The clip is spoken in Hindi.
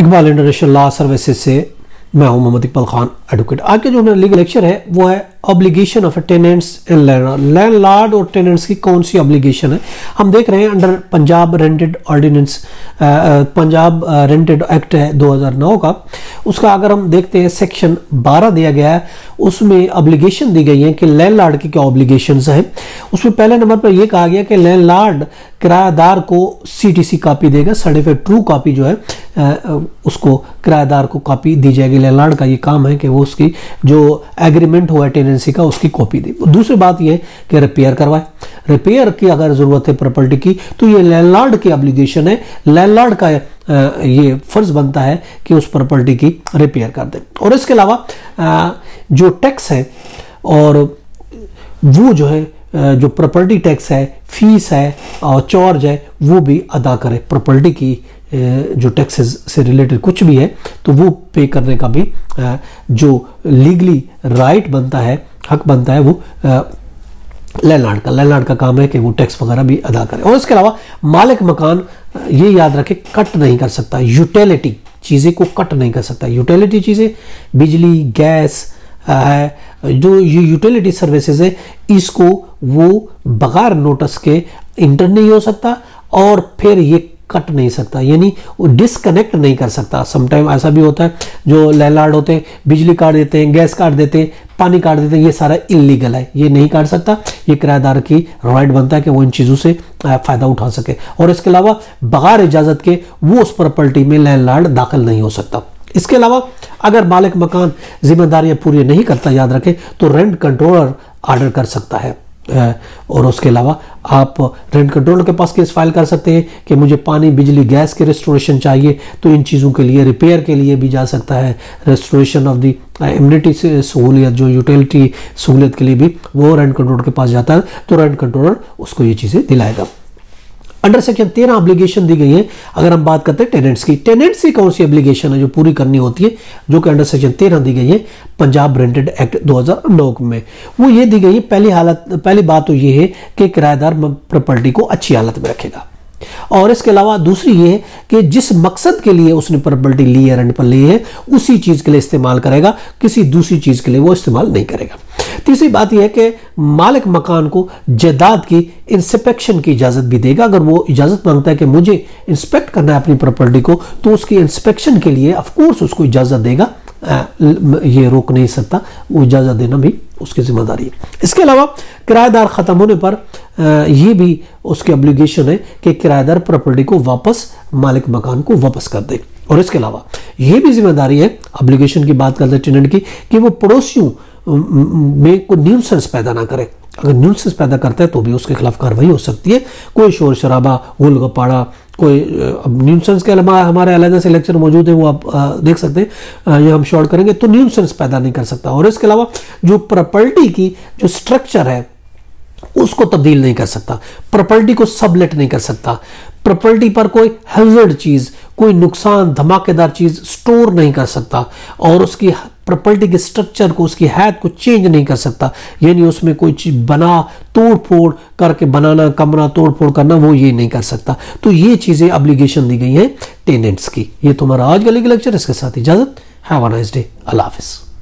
इकबाल इंटरनेशनल लॉ सर्विसेज से मैं हूं मोहम्मद इकबाल खान एडवोकेट। आज के जो मेरा लीगल लेक्चर है वो है obligation of tenants and landlord और टेनेंट्स की कौन सी ऑब्लिगेशन है। हम देख रहे हैं under Punjab rented ordinance, Punjab rented act है 2009 का, उसका अगर हम देखते हैं सेक्शन 12 दिया गया है, उसमें ऑब्लिगेशन दी गई है कि लैंडलॉर्ड की क्या ऑब्लिगेशंस हैं। उसमें पहले नंबर पर यह कहा गया कि लैंडलॉर्ड किराएदार को सीटीसी कॉपी देगा, सर्टिफाइड ट्रू कॉपी जो है उसको किराएदार को कॉपी दी जाएगी। लैंडलॉर्ड का ये काम है कि वो उसकी जो एग्रीमेंट हुआ है टेनेंसी का उसकी कॉपी दे। दूसरी बात ये कि रिपेयर करवाए, रिपेयर की अगर जरूरत है प्रॉपर्टी की तो ये लैंडलॉर्ड की ऑब्लिगेशन है, लैंडलॉर्ड का ये फर्ज बनता है कि उस प्रॉपर्टी की रिपेयर कर दे। और इसके अलावा जो टैक्स है और वो जो है जो प्रॉपर्टी टैक्स है, फीस है और चार्ज है वो भी अदा करे। प्रॉपर्टी की जो टैक्सेस से रिलेटेड कुछ भी है तो वो पे करने का भी जो लीगली राइट बनता है, हक बनता है, वो लैंडलॉर्ड का काम है कि वो टैक्स वगैरह भी अदा करे। और इसके अलावा मालिक मकान ये याद रखे कट नहीं कर सकता, यूटिलिटी चीज़ें को कट नहीं कर सकता। यूटिलिटी चीज़ें बिजली, गैस है, जो ये यूटिलिटी सर्विसेज है, इसको वो बगैर नोटिस के इंटर नहीं हो सकता और फिर ये कट नहीं सकता, यानी वो डिस्कनेक्ट नहीं कर सकता। समटाइम ऐसा भी होता है जो लैंडलॉर्ड होते हैं बिजली काट देते हैं, गैस काट देते हैं, पानी काट देते हैं, ये सारा इलीगल है, ये नहीं काट सकता। ये किराएदार की राइट बनता है कि वो इन चीज़ों से फायदा उठा सके। और इसके अलावा बगैर इजाज़त के वो उस प्रॉपर्टी में लैंडलॉर्ड दाखिल नहीं हो सकता। इसके अलावा अगर मालिक मकान जिम्मेदारियां पूरी नहीं करता, याद रखें, तो रेंट कंट्रोलर ऑर्डर कर सकता है। और उसके अलावा आप रेंट कंट्रोलर के पास केस फाइल कर सकते हैं कि मुझे पानी, बिजली, गैस की रेस्टोरेशन चाहिए, तो इन चीज़ों के लिए रिपेयर के लिए भी जा सकता है। रेस्टोरेशन ऑफ द इम्यूनिटी सहूलियत, जो यूटिलिटी सहूलियत के लिए भी वो रेंट कंट्रोलर के पास जाता है, तो रेंट कंट्रोलर उसको ये चीज़ें दिलाएगा। अंडर सेक्शन 13 ऑब्लिगेशन दी गई है। अगर हम बात करते हैं टेनेंट्स की, टेनेंट्स की कौन सी ऑब्लिगेशन है जो पूरी करनी होती है, जो कि अंडर सेक्शन 13 दी गई है पंजाब रेंटेड एक्ट 2009 में। वो ये दी गई है, पहली बात तो ये है कि किराएदार प्रॉपर्टी को अच्छी हालत में रखेगा। और इसके अलावा दूसरी ये है कि जिस मकसद के लिए उसने प्रॉपर्टी ली है, रेंट पर ली है, उसी चीज के लिए इस्तेमाल करेगा, किसी दूसरी चीज के लिए वो इस्तेमाल नहीं करेगा। तीसरी बात यह है कि मालिक मकान को जायदाद की इंस्पेक्शन की इजाजत भी देगा। अगर वो इजाजत मांगता है कि मुझे इंस्पेक्ट करना है अपनी प्रॉपर्टी को, तो उसकी इंस्पेक्शन के लिए ऑफ कोर्स उसको इजाजत देगा, ये रोक नहीं सकता, वो इजाजत देना भी उसकी जिम्मेदारी है। इसके अलावा किराएदार खत्म होने पर ये भी उसकी ऑब्लिगेशन है कि किराएदार प्रॉपर्टी को वापस मालिक मकान को वापस कर दे। और इसके अलावा ये भी जिम्मेदारी है, ऑब्लिगेशन की बात करते हैं टेनेंट की, कि वो पड़ोसियों में कोई न्यूसेंस पैदा ना करे। अगर न्यूसेंस पैदा करता है तो भी उसके खिलाफ कार्रवाई हो सकती है। कोई शोर शराबा, गुल गपाड़ा, कोई न्यूसेंस के अलावा हमारे अलग से लेक्चर मौजूद है, वो आप देख सकते हैं, ये हम शॉर्ट करेंगे, तो न्यूसेंस पैदा नहीं कर सकता। और इसके अलावा जो प्रॉपर्टी की जो स्ट्रक्चर है उसको तब्दील नहीं कर सकता, प्रॉपर्टी को सबलेट नहीं कर सकता, प्रॉपर्टी पर कोई हैजर्ड चीज, कोई नुकसान धमाकेदार चीज स्टोर नहीं कर सकता, और उसकी प्रॉपर्टी के स्ट्रक्चर को, उसकी हैत को चेंज नहीं कर सकता, यानी उसमें कोई चीज बना तोड़ फोड़ करके बनाना, कमरा तोड़ फोड़ करना, वो ये नहीं कर सकता। तो ये चीजें ऑब्लिगेशन दी गई हैं टेनेंट्स की। ये तुम्हारा आज का लीगल लेक्चर, इसके साथ इजाजत। Have a nice day. अल्लाह हाफिज।